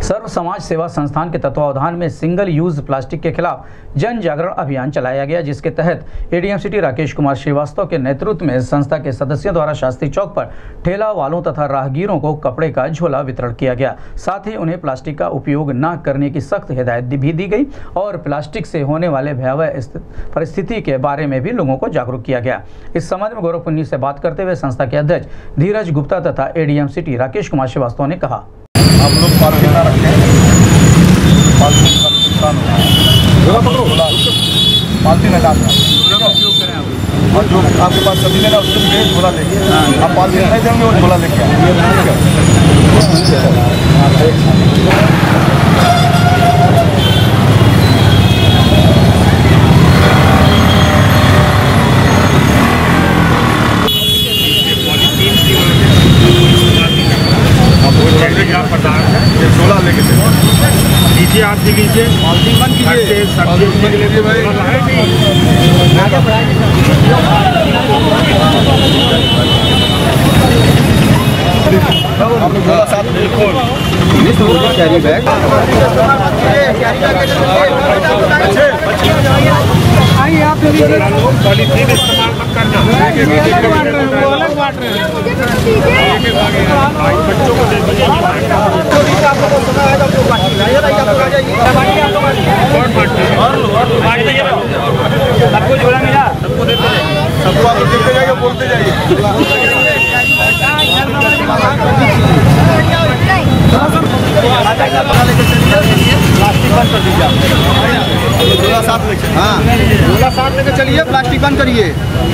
सर्व समाज सेवा संस्थान के तत्वावधान में सिंगल यूज प्लास्टिक के खिलाफ जन जागरण अभियान चलाया गया, जिसके तहत एडीएम सिटी राकेश कुमार श्रीवास्तव के नेतृत्व में संस्था के सदस्यों द्वारा शास्त्री चौक पर ठेला वालों तथा राहगीरों को कपड़े का झोला वितरण किया गया। साथ ही उन्हें प्लास्टिक का उपयोग न करने की सख्त हिदायत भी दी गई और प्लास्टिक से होने वाले भयावह परिस्थिति के बारे में भी लोगों को जागरूक किया गया। इस संबंध में गौरवपुन्नी से बात करते हुए संस्था के अध्यक्ष धीरज गुप्ता तथा एडीएम सिटी राकेश कुमार श्रीवास्तव ने कहा, आप लोग पार्किंग ना रखें, पार्किंग का नुकसान होता है, पार्किंग हटा दें और जो आपके पास सभी लेना उसके लिए झोला लेके आप पार्किंग नहीं देंगे और झोला लेके झोला लेके लीजिए, आप भी लीजिए, बंद कीजिए, कैरी बैग आइए, आप पॉलीथीन इस्तेमाल मत करना, बच्चों को दे दीजिए। सबको झोला मिला, सबको देते जाइए, सबको आप देते जाइए, बोलते जाइए। प्लास्टिक बंद कर दीजिए, झोला साथ लेके, हाँ झोला साथ लेके चलिए, प्लास्टिक बंद करिए।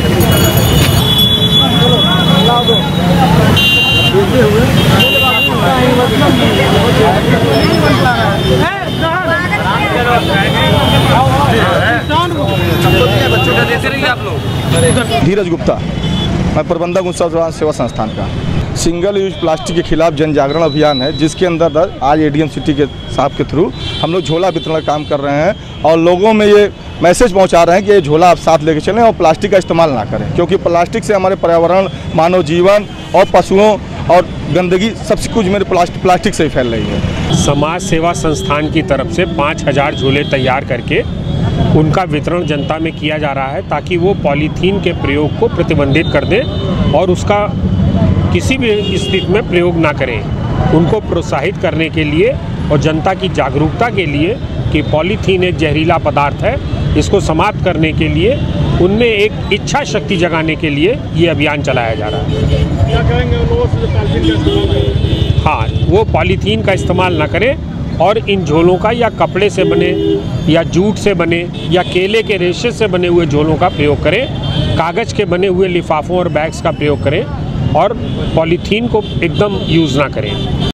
धीरज गुप्ता, मैं प्रबंधक हूँ सर्व समाज सेवा संस्थान का। सिंगल यूज प्लास्टिक के खिलाफ जन जागरण अभियान है, जिसके अंदर आज एडीएम सिटी के साहब के थ्रू हम लोग झोला वितरण का काम कर रहे हैं और लोगों में ये मैसेज पहुंचा रहे हैं कि ये झोला आप साथ लेके चलें और प्लास्टिक का इस्तेमाल ना करें, क्योंकि प्लास्टिक से हमारे पर्यावरण, मानव जीवन और पशुओं और गंदगी सबसे कुछ मेरे प्लास्टिक से ही फैल रही है। समाज सेवा संस्थान की तरफ से 5000 झोले तैयार करके उनका वितरण जनता में किया जा रहा है, ताकि वो पॉलीथीन के प्रयोग को प्रतिबंधित कर दें और उसका किसी भी स्थिति में प्रयोग ना करें। उनको प्रोत्साहित करने के लिए और जनता की जागरूकता के लिए कि पॉलीथीन एक जहरीला पदार्थ है, इसको समाप्त करने के लिए उनमें एक इच्छा शक्ति जगाने के लिए ये अभियान चलाया जा रहा है। क्या कहेंगे लोगों से पॉलीथीन का इस्तेमाल? हाँ, वो पॉलीथीन का इस्तेमाल ना करें और इन झोलों का या कपड़े से बने या जूट से बने या केले के रेशे से बने हुए झोलों का प्रयोग करें, कागज़ के बने हुए लिफाफों और बैग्स का प्रयोग करें और पॉलीथीन को एकदम यूज़ ना करें।